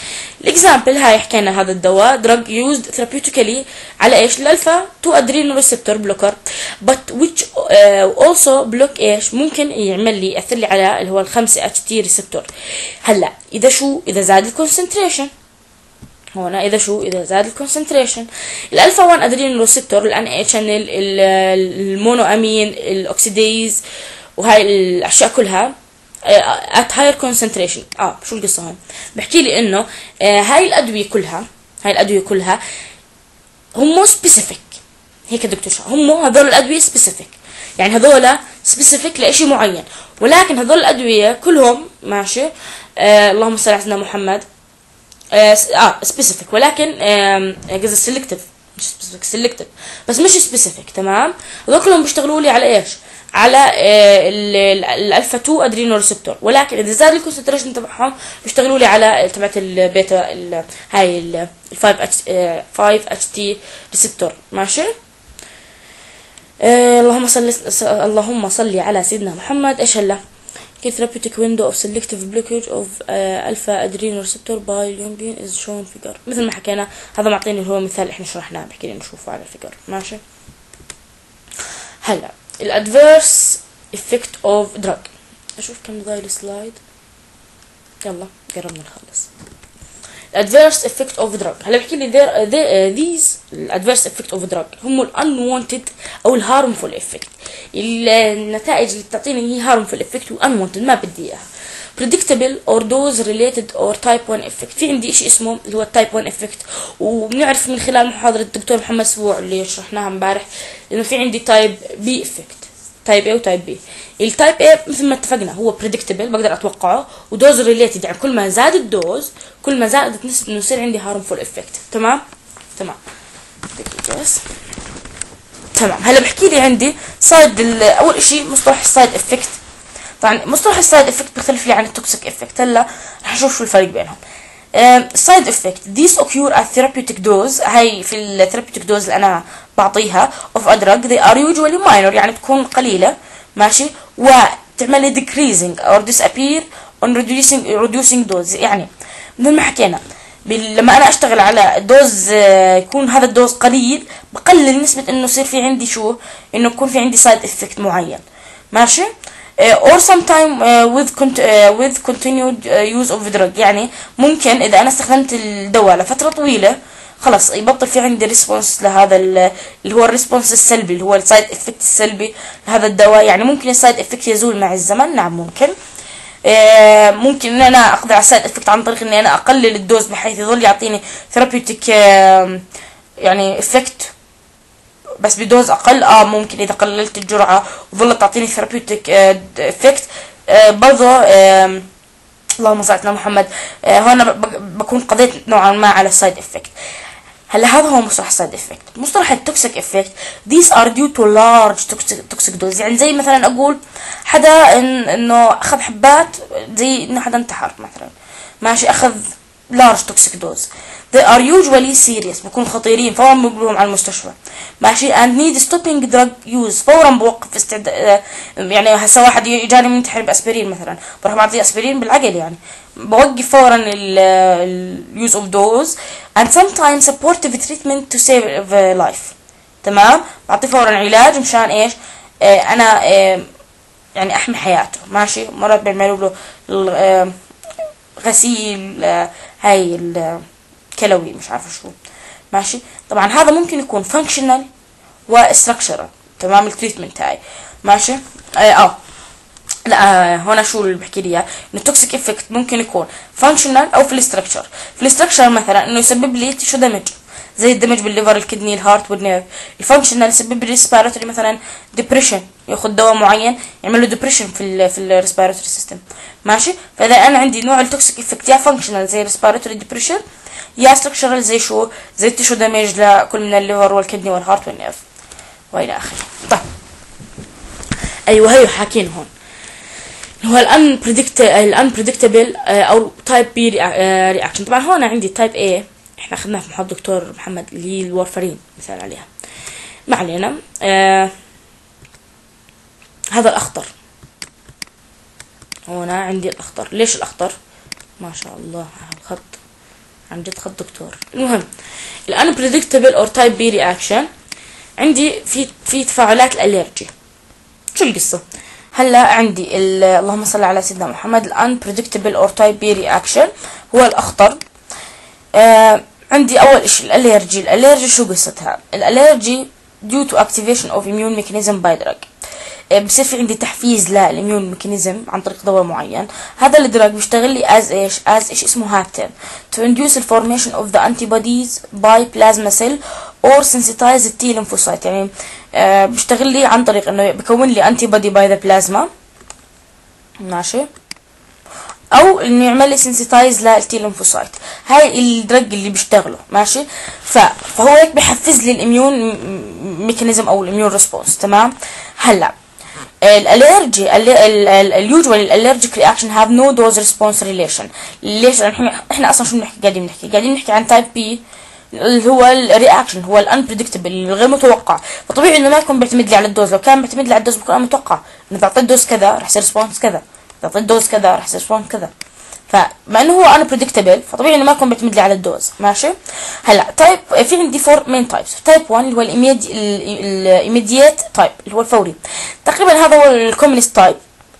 الاكزامبل هاي حكينا هذا الدواء drug used therapeutically على ايش؟ الالفا تو ادرينال ريسبتور بلوكر but which uh, also block ايش؟ ممكن يعمل لي ياثر لي على اللي هو الخمسة اتش تي ريسبتور. هلا اذا شو؟ اذا زاد الكونسنتريشن هنا، اذا شو؟ اذا زاد الكونسنتريشن. الالفا واحد ادرينال ريسبتور الان اي شانل المونو امين الاكسيديز وهاي الاشياء كلها at higher concentration. اه شو القصه هون؟ بحكي لي انه آه هاي الادويه كلها هاي الادويه كلها هم سبيسيفيك. هيك الدكتور شو هم هذول الادويه سبيسيفيك، يعني هذول سبيسيفيك لشيء معين، ولكن هذول الادويه كلهم ماشي آه اللهم صل على سيدنا محمد اه, آه سبيسيفيك، ولكن آه قصدي سيلكتيف، مش سبيسيفيك سيلكتيف بس مش سبيسيفيك. تمام؟ هذول كلهم بيشتغلوا لي على ايش؟ على آه الالفا تو ادرينال ريسبتور، ولكن اذا زاد الكونسنتريشن تبعهم بيشتغلوا لي على تبعت البيتا ال هاي ال خمسة اتش تي ريسبتور. ماشي؟ آه اللهم صل اللهم صل على سيدنا محمد. ايش هلا؟ therapeutic window of selective blockage of uh, alpha adrenal receptor by Jungian is shown figure. مثل ما حكينا هذا معطيني هو مثال احنا شرحناه، بحكي لي نشوفه على الفيجر. ماشي؟ هلا الادفيرس افكت اوف دراج، اشوف كم ضايل سلايد، يلا قربنا نخلص. الادفيرس افكت اوف دراج، هلا بحكي لي there these الادفيرس افكت اوف دراج هم الانوانتد او الهارمفول افكت، النتائج اللي بتعطيني هي هارمفول افكت وانوانتد ما بدي اياها. predictable or dose related or type one effect. في عندي شيء اسمه اللي هو التايب one effect، وبنعرف من خلال محاضرة الدكتور محمد سبوع اللي شرحناها امبارح انه في عندي تايب بي افكت، تايب A وتايب B. التايب A مثل ما اتفقنا هو predictable بقدر اتوقعه، ودوز ريليتد يعني كل ما زاد الدوز كل ما زادت نسبة انه يصير عندي هارمفول افكت. تمام؟ تمام. دقيقة بس. تمام. هلا بحكي لي عندي سايد اول شيء مصطلح السايد افكت. طبعا مصطلح السايد افكت بيختلف لي عن التوكسيك افكت. هلا رح نشوف شو الفرق بينهم. السايد افكت these occur at therapeutic dose، هاي في الثيرابيوتيك دوز اللي انا بعطيها of a drug they are usually minor يعني تكون قليله. ماشي؟ وتعمل لي decreasing or disappear on reducing reducing dose. يعني مثل ما حكينا لما انا اشتغل على دوز يكون هذا الدوز قليل بقلل نسبه انه يصير في عندي شو، انه يكون في عندي سايد افكت معين. ماشي؟ or sometime uh, with cont uh, with continued uh, use of drug، يعني ممكن اذا انا استخدمت الدواء لفتره طويله خلص يبطل في عندي ريسبونس لهذا اللي هو الريسبونس السلبي اللي هو السايد افكت السلبي لهذا الدواء. يعني ممكن السايد افكت يزول مع الزمن، نعم ممكن. آه ممكن ان انا اقضي على السايد افكت عن طريق اني انا اقلل الدوز بحيث يظل يعطيني ثيرابيوتيك آه يعني افكت بس بدوز اقل. اه ممكن اذا قللت الجرعه وظلت تعطيني ثيرابيوتيك افكت آه برضه آه اللهم صل على محمد آه هون بكون قضيت نوعا ما على السايد افكت. هلا هذا هو مصطلح السايد افكت. مصطلح التوكسيك افكت these are due to large toxic dose، يعني زي مثلا اقول حدا إن انه اخذ حبات زي انه حدا انتحر مثلا. ماشي؟ اخذ large toxic dose they are usually serious بكون خطيرين فورا بنقلهم على المستشفى. ماشي؟ and need stopping drug use فورا بوقف استعداد. يعني هسه واحد يجاني منتحر باسبرين مثلا بروح بعطيه اسبرين بالعقل، يعني بوقف فورا ال use of dose and sometimes supportive treatment to save life. تمام؟ بعطيه فورا علاج مشان ايش؟ اه انا اه يعني احمي حياته. ماشي؟ مرات بيعملوا له غسيل اه هاي الكلوي مش عارفه شو. ماشي؟ طبعا هذا ممكن يكون functional وستراكشرال. تمام؟ التريتمنت هاي. ماشي؟ اه, آه. لا هنا شو اللي بحكي لي اياه؟ انه التوكسيك افكت ممكن يكون فانكشنال او في الاستراكشر. في الاستراكشر مثلا انه يسبب لي تيشو دامج زي الدمج بالليفر الكدني الهارت والنيرف. الفانكشنال يسبب لي ريسبيراتوري مثلا ديبريشن، ياخذ دواء معين يعمل له ديبريشن في ال في الريسبيراتوري سيستم. ماشي؟ فاذا انا عندي نوع التوكسيك افكت يا فانكشنال زي ريسبيراتوري ديبريشن يا ستراكشرال زي شو؟ زي التيشو دامج لكل من الليفر والكدني والهارت والنيرف والى اخره. طيب ايوه هيو حاكين هون هو الان بريدكت الان بريدكتبل او تايب بي رياكشن. طبعا هون عندي تايب اي احنا اخذناها في محاضره دكتور محمد اللي هي الورفرين مثال عليها، ما علينا. آه هذا الاخضر هنا عندي الاخضر. ليش الاخضر؟ ما شاء الله على الخط عن جد خد دكتور. المهم ال unpredictable or type B reaction عندي في في تفاعلات الالرجي. شو القصة؟ هلا عندي اللهم صل على سيدنا محمد ال unpredictable or type B reaction هو الاخطر. آه عندي اول اشي الالرجي. الالرجي شو قصتها؟ الالرجي due to activation of immune mechanism by drug. بصير في عندي تحفيز للاميون ميكانيزم عن طريق دواء معين. هذا الدراج بيشتغل لي as ايش as ايش اسمه هابتن to induce the formation of the antibodies by plasma cell or sensitize the T lymphocyte. يعني آه بيشتغل لي عن طريق انه بكون لي antibody by the plasma ماشي، او انه يعمل لي sensitize للتي lymphocyte. هاي الدرج اللي بيشتغله ماشي. ف... فهو هيك بحفز لي الاميون ميكانيزم او الاميون ريسبونس. تمام. هلا الالرجي اليوجوال الالرجيك رياكشن هاف نو دوز ريسبونس ريليشن. ليش؟ احنا احنا اصلا شو بنحكي؟ قاعدين نحكي قاعدين نحكي عن تايب بي اللي هو الرياكشن، هو الانبريدكتبل الغير متوقع. فطبيعي انه ما يكون بيعتمد لي على الدوز. لو كان بيعتمد لي على الدوز بكون متوقع انه اذا اعطيت دوز كذا رح يصير ريسبونس كذا، اذا اعطيت دوز كذا رح يصير ريسبونس كذا. فمع انه هو unpredictable فطبيعي انه ما يكون بيعتمد لي على الدوز ماشي. هلا تايب في عندي فور مين تايبس. تايب واحد اللي هو الايميديت تايب اللي هو الفوري، تقريبا هذا هو الكومنست تايب.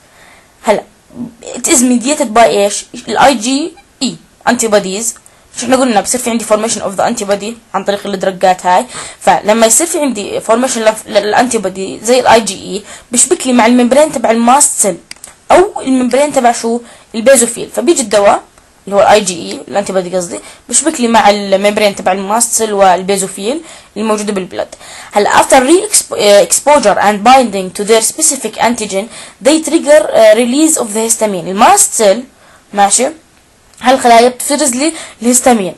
هلا it is mediated by ايش؟ الاي جي اي antibodies. شو احنا قلنا؟ بصير في عندي formation of the antibody عن طريق الدرجات هاي. فلما يصير في عندي formation للانتيبودي زي الاي جي اي بيشبك لي مع الممبرين تبع الماست سيل او الممبرين تبع شو؟ البيزوفيل. فبيجي الدواء اللي هو الاي جي اي الانتيبودي قصدي بيشبك لي مع الممبرين تبع الماست سيل والبيزوفيل الموجوده بالبلد. هلا after re-exposure and binding to their specific antigen they trigger uh, release of the histamine. الماست سيل ماشي هالخلايا بتفرز لي الهستامين،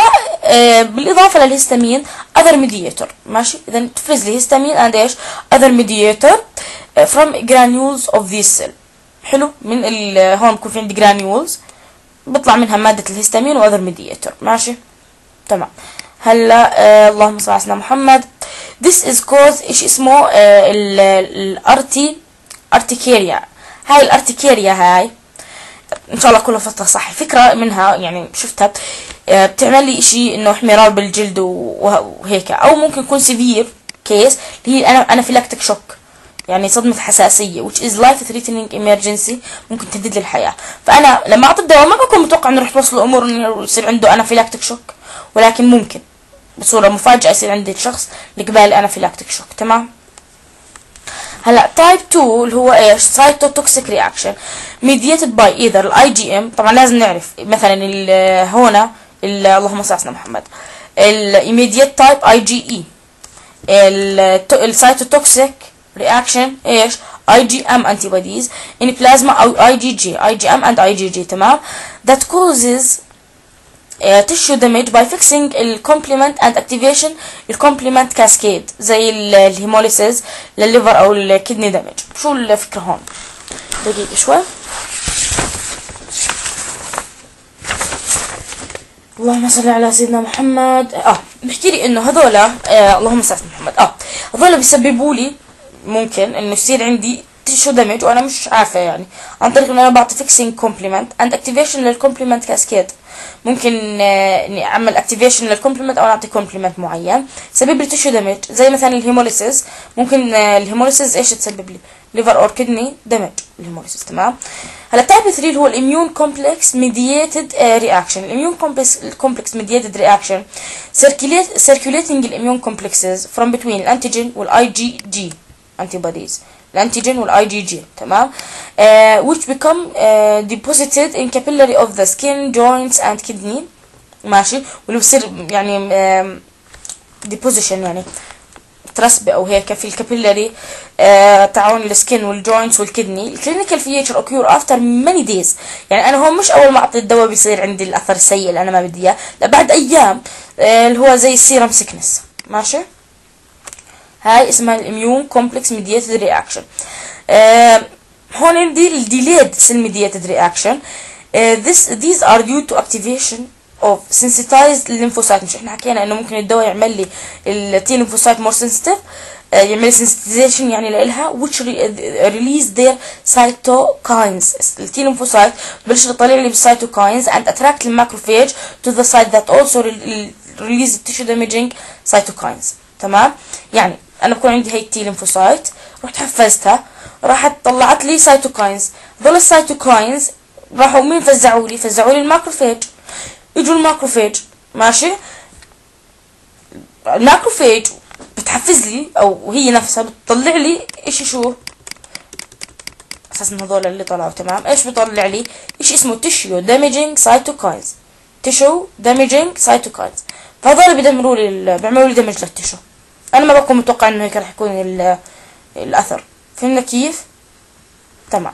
وبالاضافه للهستامين other mediator ماشي. اذا بتفرز لي هستامين and ايش؟ other mediator from granules of these cell. حلو. من ال هون بكون في عندي جرانيولز بيطلع منها مادة الهستامين واذر ميدياتور ماشي. تمام. هلا آه اللهم صل على سيدنا محمد. This is cause ايش اسمه؟ آه الارتي ارتيكيريا. هاي الارتيكيريا هاي ان شاء الله كلها فترة صح. فكرة منها يعني شفتها آه بتعمل لي اشي انه احمرار بالجلد وهيك، او ممكن يكون سيفير كيس اللي هي انا انافيلاكتيك شوك، يعني صدمة حساسية which is life threatening emergency ممكن تهدد لي الحياة. فأنا لما أعطي الدواء ما بكون متوقع إنه رح توصل الأمور إنه يصير عنده أنافيلاكتيك شوك، ولكن ممكن بصورة مفاجئة يصير عند الشخص اللي قبال أنافيلاكتيك شوك. تمام. هلا تايب اثنين اللي هو ايش؟ cytotoxic reaction mediated by either الاي جي ام. طبعا لازم نعرف مثلا هنا اللهم صل على سيدنا محمد الايميديت تايب اي جي اي. السايتوتوكسيك reaction ايش؟ اي جي ام antibodies in plasma او اي جي جي اي جي ام and اي جي جي. تمام. that causes uh, tissue damage by fixing ال complement and activation ال complement cascade زي الهيموليسيس للليفر او الكدني دامج. شو الفكرة هون؟ دقيقة شوي. اللهم صل على سيدنا محمد. اه بحكي لي انه هذولا آه اللهم صل على سيدنا محمد اه هذولا بيسببوا لي ممكن انه يصير عندي تيشو دامج وانا مش عارفه، يعني عن طريق انه انا بعطي فيكسينج كومبلمنت اند اكتيفيشن للكومبلمنت كاسكيد. ممكن آه اني اعمل اكتيفيشن للكومبلمنت او اعطي كومبلمنت معين سبب لي تيشو دامج زي مثلا الهيموليسيس. ممكن آه الهيموليسيس ايش تسبب لي؟ ليفر اور كدني دامج الهيموليسيس. تمام. هلا تايب ثلاثة اللي هو الاميون كومبلكس ميدييتد رياكشن. الاميون كومبلكس كومبلكس ميدييتد رياكشن circulating الاميون كومبلكسز from between الانتيجين والاي جي جي antibodies الانتيجين والاي جي جي. تمام. uh, which become uh, deposited in capillary of the skin joints and kidney ماشي. واللي بصير يعني uh, deposition يعني ترسبة او هيك في الكابيلاري آه تعاون السكين والجوينتس والكدني. الكلينيكال فيتشر اوكيور افتر ماني دايز. يعني انا هون مش اول ما اعطي الدواء بيصير عندي الاثر السيء اللي انا ما بدي اياه، لا بعد ايام آه اللي هو زي السيرم سيكنس ماشي. هاي اسمها الاميون كومبلكس ميدييتد رياكشن. هون عندي الديليد سيل ميدييتد رياكشن. this these are due to activation of sensitized lymphocyte. مش احنا حكينا انه ممكن الدواء يعمل لي التي lymphocyte more sensitive يعمل sensitization يعني لإلها which release their cytokines. التي ليمفوسايت بلش يطلع لي بالcytokines and attract the macrophage to the site that also release tissue damaging cytokines. تمام؟ يعني أنا بكون عندي هاي التي ليمفوسايت، رحت حفزتها، راحت طلعت لي cytokines. هذول الcytokines راحوا مين فزعوا لي؟ فزعوا لي الماكروفاج. يجوا الماكروفاج ماشي، الماكروفاج بتحفز لي او هي نفسها بتطلع لي اشي شو اساس ان هذول اللي طلعوا. تمام؟ ايش بيطلع لي؟ اشي اسمه تيشيو دامجينج سايتوكاينز. تيشيو دامجينج سايتوكاينز، فهذول بيدمروا لي، بيعملوا لي دمج للتيشو. انا ما بكون متوقع انه هيك راح يكون الاثر. فهمنا كيف؟ تمام.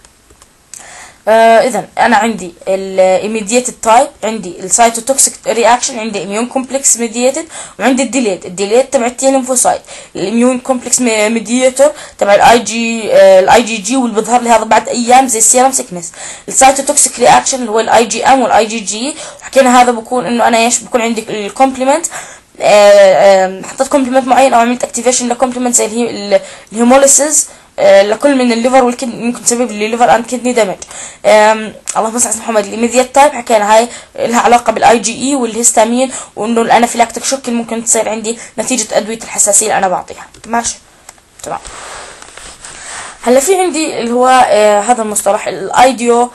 آه اذا انا عندي الاميديتد تايب، عندي السايتوتوكسيك رياكشن، عندي اميون كومبلكس ميديتد، وعندي الديليت. الديليت تبع التي ليمفوسايت، الاميون كومبلكس ميديتور تبع الاي جي الاي جي جي واللي بيظهر لي هذا بعد ايام زي السيرم سيكنس. السايتوتوكسيك رياكشن اللي هو الاي جي ام والاي جي جي، وحكينا هذا بكون انه انا ايش بكون عندي الكومبلمنت، حطيت كومبلمنت معين او عملت اكتيفيشن لكومبلمنت زي الهيموليسيس لكل من الليفر والكدني، ممكن تسبب لي ليفر اند كدني دامج. اللهم صل على محمد. الايميديت تايب حكينا هاي لها علاقه بالاي جي اي والهستامين، وانه الانافيلاكتيك شوك اللي ممكن تصير عندي نتيجه ادويه الحساسيه اللي انا بعطيها. ماشي تمام. هلا في عندي اللي هو آه هذا المصطلح الايديو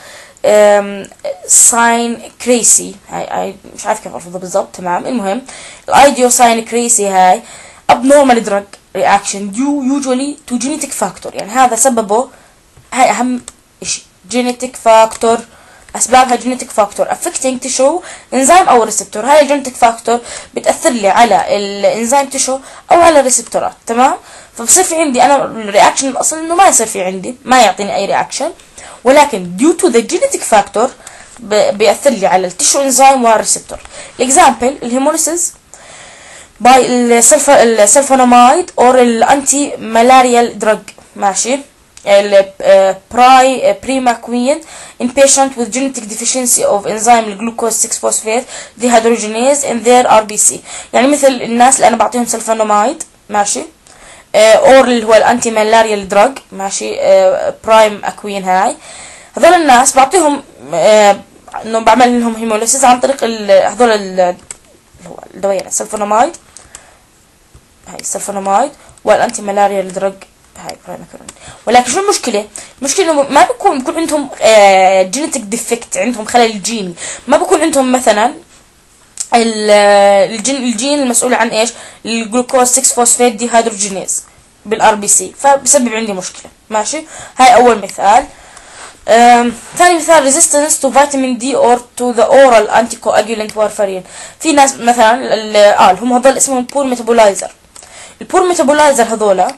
ساين كريسي. هاي, هاي مش عارف كيف الفظه بالضبط. تمام. المهم الايديو ساين كريسي هاي abnormal drug reaction due usually to genetic factor. يعني هذا سببه، هاي اهم اشي، genetic factor. اسبابها genetic factor affecting tissue enzyme او receptor. هاي genetic factor بتاثر لي على الانزيم تيشو او على الريسبتورات. تمام. فبصير في عندي انا الرياكشن الاصل انه ما يصير في عندي، ما يعطيني اي رياكشن، ولكن due to the genetic factor بياثر لي على التيشو انزيم والريسبتور. الاكزامبل الهيموليسيس باي السلفوناميد اور الانتي مالاريال دراج. ماشي. البراي بريماكوين in patient with genetic deficiency of enzyme glucose six phosphate dehydrogenase in their ار بي سي. يعني مثل الناس اللي انا بعطيهم سلفوناميد ماشي، اور اللي هو الانتي مالاريال دراج ماشي، برايم اكوين. هاي هذول الناس بعطيهم انه بعمل لهم هيموليسيس عن طريق هذول اللي هو الدواء السلفوناميد، هاي السلفوناميد والانتي مالاريال دراج هاي برايماكرون. ولكن شو المشكله؟ المشكله انه ما بيكون بيكون عندهم جينيتك ديفكت، عندهم خلل جيني، ما بيكون عندهم مثلا الجين الجين المسؤول عن ايش؟ الجلوكوز ستة فوسفات دي هيدروجينيز بالار بي سي، فبسبب عندي مشكله. ماشي. هاي اول مثال. ثاني مثال resistance to vitamin D or to the oral anticoagulant warfarin. في ناس مثلا اه هم هذول اسمهم بور ميتابولايزر. البور ميتابولايزر هذولا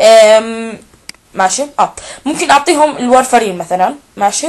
ماشي اه ممكن اعطيهم الوارفارين مثلا. ماشي.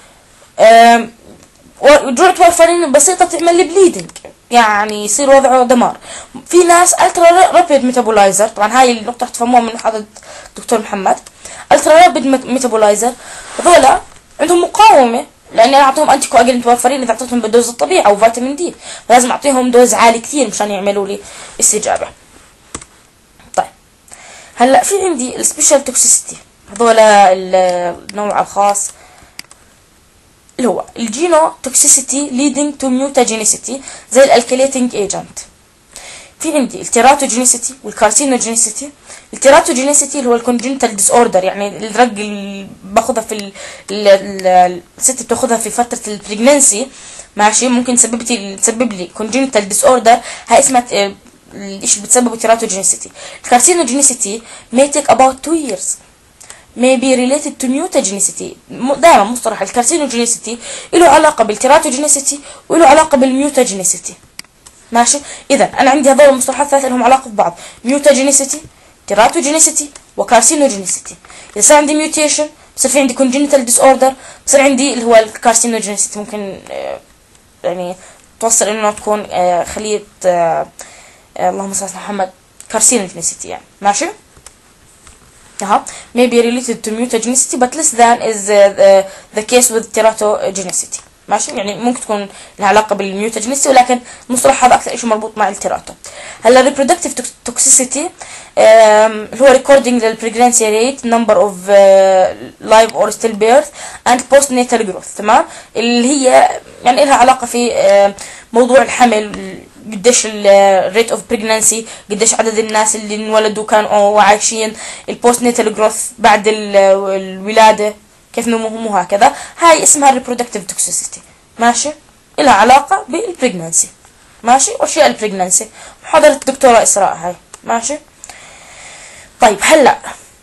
جرعة وارفارين بسيطة تعمل لي بليدنج، يعني يصير وضعه دمار. في ناس الترا رابيد ميتابولايزر، طبعا هاي النقطة تفهموها من محاضرة الدكتور محمد. الترا رابيد ميتابولايزر هذولا عندهم مقاومة، لاني انا اعطيهم انتي كواجلنت وارفارين اذا اعطيتهم بالدوز الطبيعي او فيتامين دي، فلازم اعطيهم دوز عالي كثير مشان يعملوا لي استجابة. طيب هلا في عندي السبيشال توكسيسيتي، هذولا النوع الخاص اللي هو الجينو توكسيسيتي ليدنج تو ميوتاجينيسيتي زي الالكليتنج ايجنت. في عندي التيراتوجينيسيتي والكارسينوجينيسيتي. التيراتوجينيسيتي اللي هو الكونجنتال ديس اوردر، يعني الدرج اللي باخذها في الست بتاخذها في فتره البريجننسي. ماشي. ممكن تسبب لي تسبب لي كونجنتال ديس اوردر، هاي اسمها ايش بتسبب تيراتوجينيسيتي. الكارسينوجينيسيتي may take about two years may be related to mutagenicity. دائما مصطلح الكارسينوجينيسيتي له علاقه بالتيراتوجينيسيتي وله علاقه بالميوتاجينيسيتي. ماشي. اذا انا عندي هذول المصطلحات الثلاثه لهم علاقه ببعض، ميوتاجينيسيتي، تيراتوجينيسيتي، وكارسينوجينيسيتي. اذا صار عندي ميوتيشن بصير في عندي كونجنتال ديس اوردر، بصير عندي اللي هو الكارسينوجينيسيتي، ممكن يعني توصل انه تكون خليه اللهم صل على محمد carcinogenicity يعني. ماشي. اها may be related to mutagenicity but less than is uh, the case with teratogenicity. ماشي، يعني ممكن تكون لها علاقة بالميوتاجينيسي، ولكن المصطلح هذا أكثر شيء مربوط مع التيراتو. هلا reproductive toxicity اللي هو recording للpregnancy rate, number of uh, live or still birth and postnatal growth. تمام، اللي هي يعني لها علاقة في uh, موضوع الحمل، قديش ال rate of pregnancy، قديش عدد الناس اللي انولدوا كانوا عايشين، البوست ناتال جروث بعد الولادة كيف نموهم وهكذا. هاي اسمها reproductive toxicity. ماشي، لها علاقة بالبريجنانسي. ماشي، واشياء البريجنانسي، محاضرة الدكتورة إسراء هاي. ماشي، طيب هلا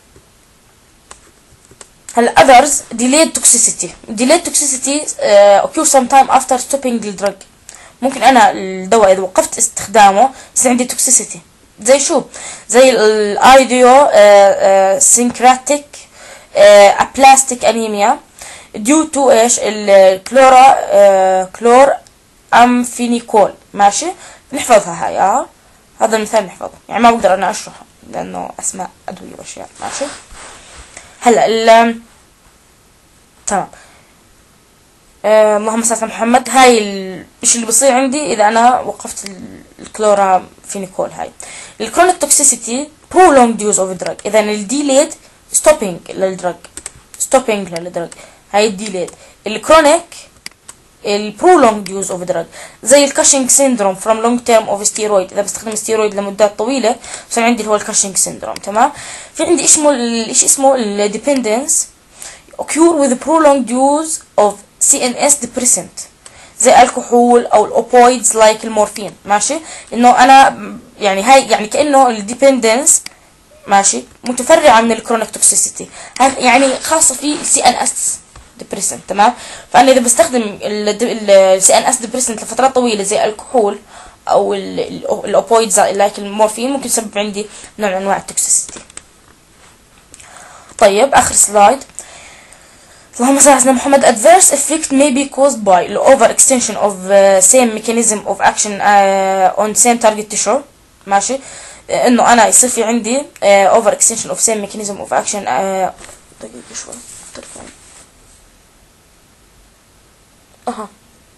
هلا others delayed toxicity. delayed toxicity uh, occurs sometime after stopping the drug. ممكن انا الدواء اذا وقفت استخدامه يصير عندي توكسيسيتي. زي شو؟ زي الايديو سينكراتيك ابلاستيك انيميا ديو تو ايش؟ الكلورا كلور امفينيكول. ماشي، نحفظها هاي. اه هذا المثال نحفظه، يعني ما بقدر انا اشرحه لانه اسماء ادويه واشياء. ماشي، هلا ال تمام. آه اللهم صل على محمد. هاي الشيء اللي بصير عندي اذا انا وقفت الكلورا فينيكول. هاي الكرونيك توكسيسيتي prolonged use of drug. اذا الديليد stopping للدرج stopping للدرج هاي الديليد. الكرونيك البرولونج يوز اوف دراج، زي الكاشنج سيندروم فروم لونج تيرم اوف ستيرويد. اذا بستخدم ستيرويد لمدات طويله بصير عندي اللي هو الكاشنج سيندروم. تمام، في عندي اسمه الشيء اسمه الديبندنس occur with prolonged use of سي إن إس depressant زي الكحول او الاوبويدز لايك المورفين. ماشي، انه انا يعني هاي يعني كانه الديبندنس ماشي متفرعه من الكرونيك توكسيسيتي، يعني خاصه في سي ان اس ديبريسنت. تمام، فانا اذا بستخدم السي ان اس ديبريسنت لفترات طويله زي الكحول او الاوبويدز لايك المورفين ممكن يسبب عندي نوع من انواع التوكسيسيتي. طيب اخر سلايد. اللهم صل على سيدنا محمد. adverse effect may be caused by the over extension of uh, same mechanism of action uh, on same target tissue. ماشي، انه انا يصير في عندي uh, over extension of same mechanism of action. uh, دقيقة شوي تلفون. اها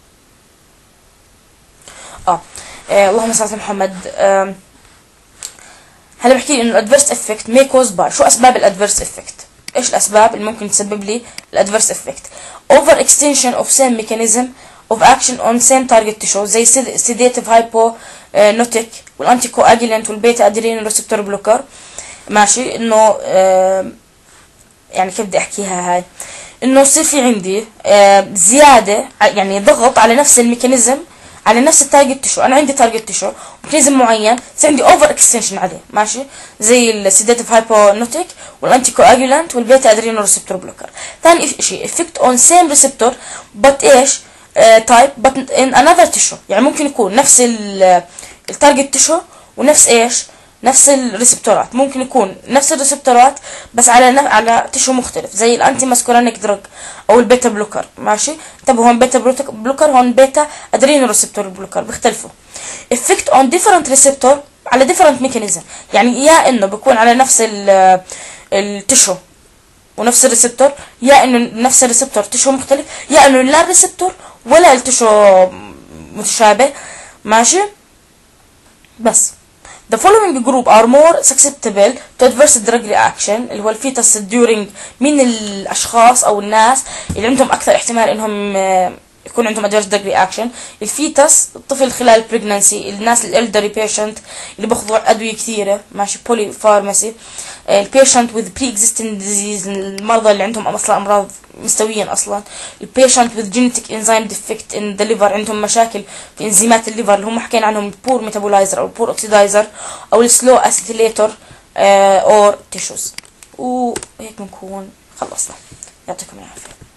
اه آه، اللهم صل على سيدنا محمد. آه. هلا بحكي لي انه الادفيرس افكت may cause by. شو اسباب الادفيرس افكت؟ ايش الاسباب اللي ممكن تسبب لي الادفيرس افكت؟ over extension of same mechanism of action on same target tissue زي sedative hypnotic والانتي كواجولانت والبيتا ادرينال ريسبتور بلوكر. ماشي، انه آه يعني كيف بدي احكيها هاي، انه يصير في عندي آه زياده يعني ضغط على نفس الميكانيزم على نفس التارجت تيشو. انا عندي تارجت تيشو ميكانيزم معين يصير عندي اوفر اكستنشن عليه. ماشي، زي السيداتيف هايبونوتيك والانتي كواجولانت والبيتا ادرينال ريسبتور بلوكر. ثاني شيء افكت اون سيم ريسبتور بت ايش تايب بت ان انذر تيشو، يعني ممكن يكون نفس التارجت تيشو ونفس ايش نفس الريسبتورات، ممكن يكون نفس الريسبتورات بس على نف... على تشو مختلف زي الانتي ماسكولينيك دراج او البيتا بلوكر. ماشي، انتبهوا هون بيتا بلوكر هون بيتا ادرينال ريسبتور بلوكر بيختلفوا. افكت اون ديفرنت ريسبتور على ديفرنت ميكانيزم، يعني يا انه بيكون على نفس التشو ونفس الريسبتور، يا انه نفس الريسبتور تشو مختلف، يا انه لا الريسبتور ولا التشو متشابه. ماشي، بس the following group are more susceptible to adverse drug reaction اللي هو الفيتس during. من الاشخاص او الناس اللي عندهم اكثر احتمال انهم يكون عندهم adverse drug reaction؟ الفيتس الطفل خلال pregnancy، الناس الالدري patient اللي بياخذوا ادويه كثيره. ماشي، بولي فارماسي، البيشنت with pre-existing disease المرضى اللي عندهم اصلا امراض مستويين اصلا، البيشنت with genetic enzyme defect in the liver عندهم مشاكل في انزيمات الليفر اللي هم حكينا عنهم البور ميتابولايزر او البور اوكسيدايزر او السلو اسيتيليتور اور تيشوز. وهيك بنكون خلصنا. يعطيكم العافيه.